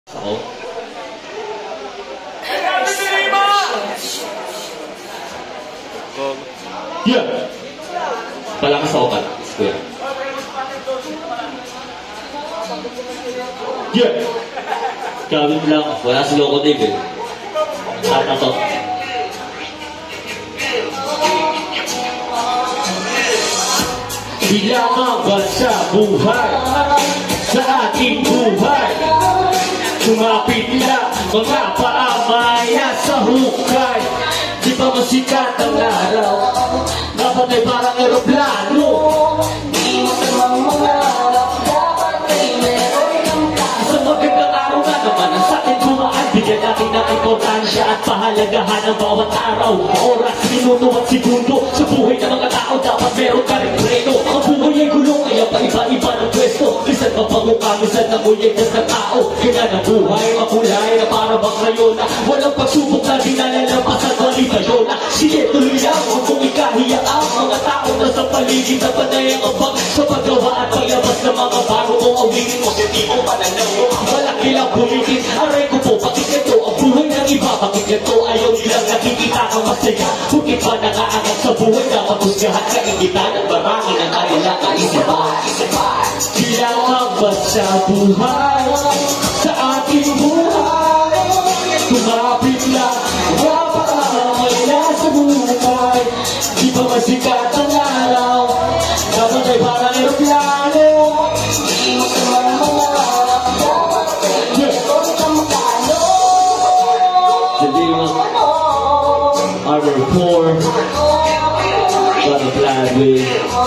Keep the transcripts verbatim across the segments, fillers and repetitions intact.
Ako? Yeah! Palakas ako pala. Kuya. Yeah! Gawin lang. Wala si Loco Dave eh. Saan na to? Bilang ba sa buhay, sa ating buhay, kumapit lang mga paamaya sa hukay. Di ba masikat ang araw, dapat ay parang aeroplano. Di mo tamang mga harap, dapat ay meron ng tao. Sa magandang araw nga naman ang sa'kin bumaan, bigyan natin ng importansya at pahalagahan ng bawat araw, oras, minuto at segundo. Sa buhay ng mga tao dapat meron ka rin preno. Ang buhay ay gulong, kaya pa iba-iba ng pwesto. Minsan mapangukang, minsan namulit ng tao. Kaya ng buhay, makulay na para bang rayon na walang pagsubok na dinalalampas at malibayon na. Sige, tuloy lang kung ikahiya ang mga tao na sa paligid na panay ang abang sa paggawa at paglabas ng mga bago mong awitin mo. Hindi mo pananaw mo, malaki lang bulitin. Aray ko po, bakit ito ang buhay ng iba? Bakit ito ayaw nilang nakikita kang masaya? Bukit pa nakaangat sa buhay na matusgahan ka ikita ng marami na kailangan isipan. Kailangan ba sa buhay, sa ating buhay, kumapit lang mapakamay na sa buhay. Di ba masikat ang araw, dapat ay parang aeroplano. Di mo sa mga harap, dapat ay meron kang magkano. Hindi mo Armor four para Gladway.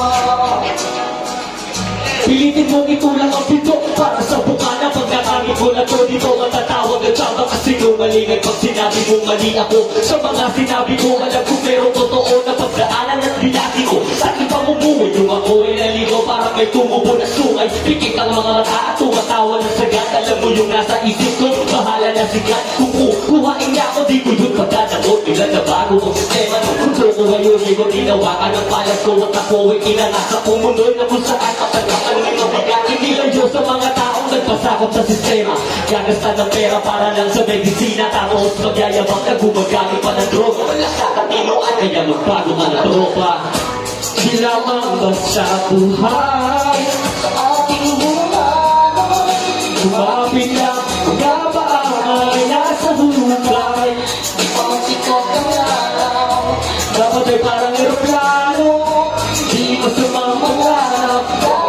Pilitin mong itulang ang pito para sa bukana. Pagkakami ko na to, dito matatawag at saba kasi lumalingan pag sinabi mong mali ako. Sa mga sinabi ko, alam ko pero totoo na pagdaanan at binati ko. Sa iba mo buhay, yung ako ay naligo para may tumubo na sungay. Pikit ang mga mata at tumatawa ng sagat. Alam mo yung nasa isip ko, bahala na sigat. Kung kukuhain niya ako, di ko dun pagdadamot. Bigla na bago ang sistema ng puso ko ngayon. Hindi ko tinawakan ang palas ko at ako ay inanasa kong mundo na kung saan kapag hindi lang Diyos sa mga taong nagpasakop sa sistema. Gagasta ng pera para lang sa medisina, tapos magyayabang na gumagamit pa ng droga. Wala sa katinoan, kaya magbago ka na tropa. Silamang ba sa buhay, sa ating buhay, kumapit lang mga paamay nasa hukay. Di pa masikat ang araw, dapat ay parang aeroplano. Di mo sumamangharap,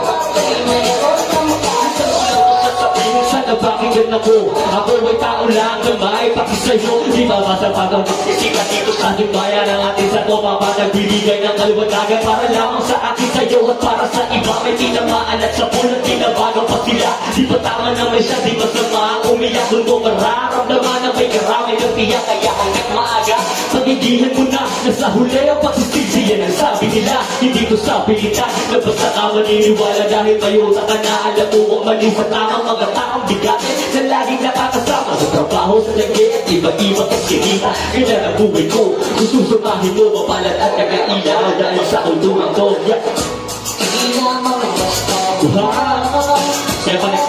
pakinggan ako, ako ay tao lang na may pakisayo. Di ba masapag ang magsisikat dito sa ating bayan? Ang ating sa tumapa nagbibigay ng kaluwagagan para lamang sa akin sa'yo at para sa iba. May tinamaan at sa pulat tinabagan pa sila. Di ba tama naman siya, di ba sama umiyak? Doon mo mararamdaman na may karamay ng tiyak. Kaya hanggat maaga, pagigihan mo na na sa huli ang pagsisisi. Yan ang sabi nila, hindi ko sa pilitan na basta ka maniniwala dahil mayota ka na. Alam mo mali sa tamang mga taong bigat na laging nakakasama sa trabaho, sa lagi at iba-iba ang sinita. Kaya ang buhay ko, kung susumahin mo mapalad at nag-ailaw dahil sa kulturang to. Hindi lamang basta buhay, kaya